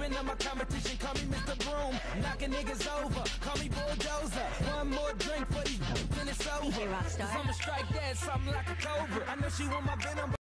of my competition, call me Mr. Broom. Knocking niggas over, call me Bulldozer. One more drink for these then it's over. DJ Rockstar. Cause I'ma strike that, something like a cobra. I know she want my venom.